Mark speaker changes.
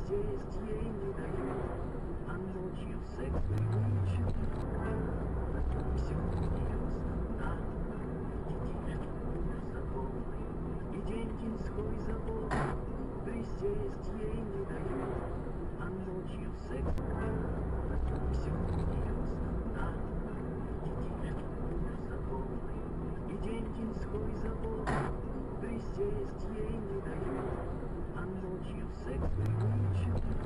Speaker 1: присесть ей не дают, а ночью секс привычен. Все ясно, единственный законный и день-деньской забот. Присесть ей не дают, а ночью секс. Все ясно, единственный законный и день-деньской забот. Присесть ей не дают, а ночью секс привычен.